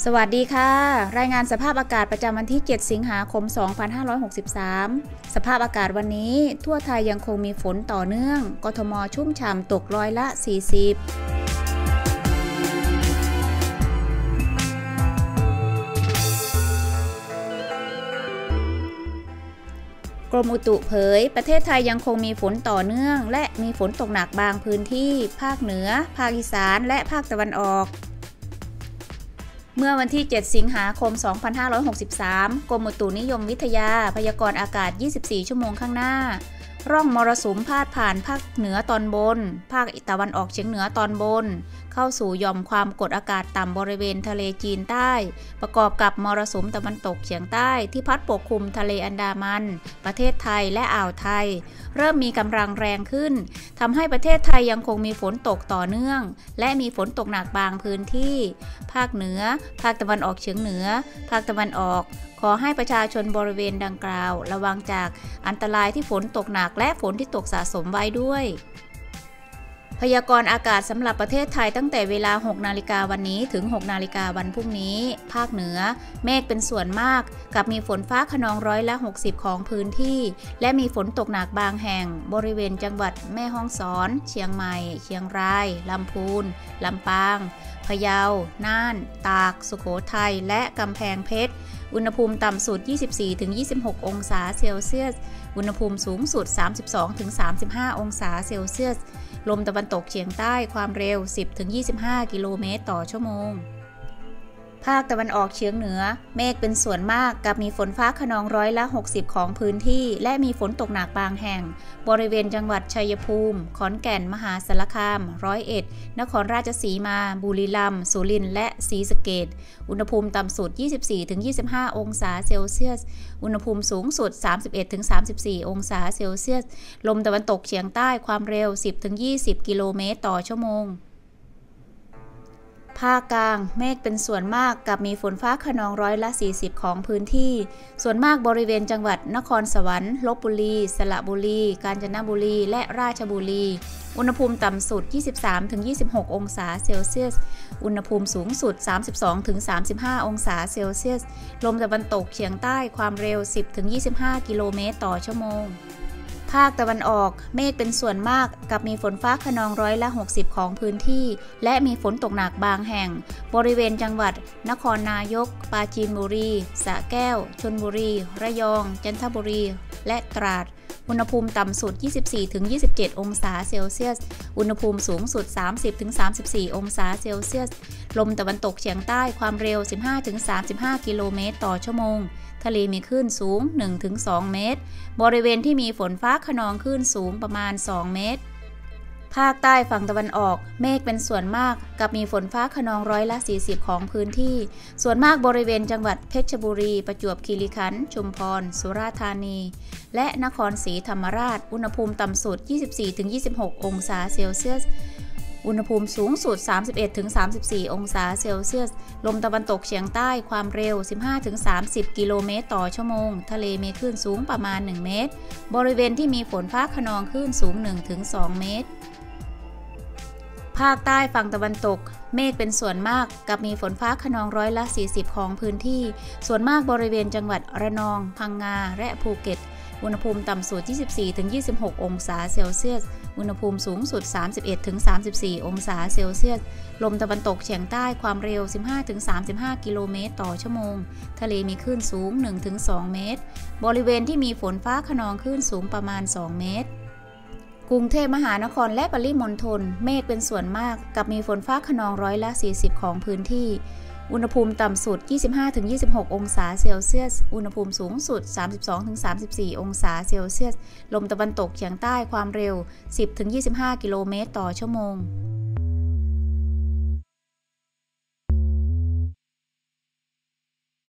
สวัสดีค่ะรายงานสภาพอากาศประจำวันที่ 7 สิงหาคม 2563 สภาพอากาศวันนี้ทั่วไทยยังคงมีฝนต่อเนื่องกทมชุ่มฉ่ำตกร้อยละ 40กรมอุตุเผยประเทศไทยยังคงมีฝนต่อเนื่องและมีฝนตกหนักบางพื้นที่ภาคเหนือภาคอีสานและภาคตะวันออกเมื่อวันที่ 7 สิงหาคม 2563 กรมอุตุนิยมวิทยาพยากรณ์อากาศ 24 ชั่วโมงข้างหน้าร่องมรสุมพาดผ่านภาคเหนือตอนบนภาคตะวันออกเฉียงเหนือตอนบนเข้าสู่หย่อมความกดอากาศต่ำบริเวณทะเลจีนใต้ประกอบกับมรสุมตะวันตกเฉียงใต้ที่พัดปกคลุมทะเลอันดามันประเทศไทยและอ่าวไทยเริ่มมีกำลังแรงขึ้นทำให้ประเทศไทยยังคงมีฝนตกต่อเนื่องและมีฝนตกหนักบางพื้นที่ภาคเหนือภาคตะวันออกเฉียงเหนือภาคตะวันออกขอให้ประชาชนบริเวณดังกล่าวระวังจากอันตรายที่ฝนตกหนักและฝนที่ตกสะสมไว้ด้วยพยากรณ์อากาศสำหรับประเทศไทยตั้งแต่เวลา 6 นาฬิกาวันนี้ถึง 6 นาฬิกาวันพรุ่งนี้ภาคเหนือเมฆเป็นส่วนมากกับมีฝนฟ้าคะนองร้อยละ 60 ของพื้นที่และมีฝนตกหนักบางแห่งบริเวณจังหวัดแม่ฮ่องสอนเชียงใหม่เชียงรายลำพูนลำปางพะเยาน่านตากสุโขทัยและกำแพงเพชรอุณหภูมิต่ำสุด 24-26 องศาเซลเซียสอุณหภูมิสูงสุด 32-35 องศาเซลเซียสลมตะวันตกเฉียงใต้ความเร็ว 10-25 กิโลเมตรต่อชั่วโมงภาคตะวันออกเฉียงเหนือเมฆเป็นส่วนมากกับมีฝนฟ้าคะนองร้อยละ 60 ของพื้นที่และมีฝนตกหนักบางแห่งบริเวณจังหวัดชัยภูมิขอนแก่นมหาสารคามร้อยเอ็ดนครราชสีมาบุรีรัมย์สุรินทร์และศรีสะเกษอุณหภูมิต่ำสุด 24-25 องศาเซลเซียสอุณหภูมิสูงสุด 31-34 องศาเซลเซียสลมตะวันตกเฉียงใต้ความเร็ว 10-20 กิโลเมตรต่อชั่วโมงภาคกลางเมฆเป็นส่วนมากกับมีฝนฟ้าคะนองร้อยละ 40 ของพื้นที่ส่วนมากบริเวณจังหวัดนครสวรรค์ลพบุรีสระบุรีกาญจนบุรีและราชบุรีอุณหภูมิต่ำสุด 23-26 องศาเซลเซียสอุณหภูมิสูงสุด 32-35 องศาเซลเซียสลมตะวันตกเฉียงใต้ความเร็ว 10-25 กิโลเมตรต่อชั่วโมงภาคตะวันออกเมฆเป็นส่วนมากกับมีฝนฟ้าคะนองร้อยละ 60 ของพื้นที่และมีฝนตกหนักบางแห่งบริเวณจังหวัดนครนายกปราจีนบุรีสระแก้วชลบุรีระยองจันทบุรีและตราดอุณหภูมิต่ำสุด 24-27 องศาเซลเซียสอุณหภูมิสูงสุด 30-34 องศาเซลเซียสลมตะวันตกเฉียงใต้ความเร็ว 15-35 กิโลเมตรต่อชั่วโมงทะเลมีคลื่นสูง 1-2 เมตรบริเวณที่มีฝนฟ้าคะนองคลื่นสูงประมาณ 2 เมตรภาคใต้ฝั่งตะวันออกเมฆเป็นส่วนมากกับมีฝนฟ้าคะนองร้อยละ 40 ของพื้นที่ส่วนมากบริเวณจังหวัดเพชรบุรีประจวบคีรีขันธ์ชุมพรสุราษฎร์ธานีและนครศรีธรรมราชอุณหภูมิต่ำสุด 24-26 องศาเซลเซียสอุณหภูมิสูงสุด 31-34 องศาเซลเซียสลมตะวันตกเฉียงใต้ความเร็ว 15-30 กิโลเมตรต่อชั่วโมงทะเลมีคลื่นสูงประมาณ 1 เมตรบริเวณที่มีฝนฟ้าคะนองคลื่นสูง 1-2 เมตรภาคใต้ฝั่งตะวันตกเมฆเป็นส่วนมากกับมีฝนฟ้าคะนองร้อยละ 40 ของพื้นที่ส่วนมากบริเวณจังหวัดระนองพังงาและภูเก็ตอุณหภูมิต่ำสุด 24-26 องศาเซลเซียสอุณหภูมิสูงสุด 31-34 องศาเซลเซียสลมตะวันตกเฉียงใต้ความเร็ว 15-35 กิโลเมตรต่อชั่วโมงทะเลมีคลื่นสูง 1-2 เมตรบริเวณที่มีฝนฟ้าคะนองคลื่นสูงประมาณ 2 เมตรกรุงเทพมหานครและปริมณฑลเมฆเป็นส่วนมากกับมีฝนฟ้าคะนองร้อยละ 40 ของพื้นที่อุณหภูมิต่ำสุด 25-26 องศาเซลเซียสอุณหภูมิสูงสุด 32-34 องศาเซลเซียสลมตะวันตกเฉียงใต้ความเร็ว 10-25 กิโลเมตรต่อชั่วโมง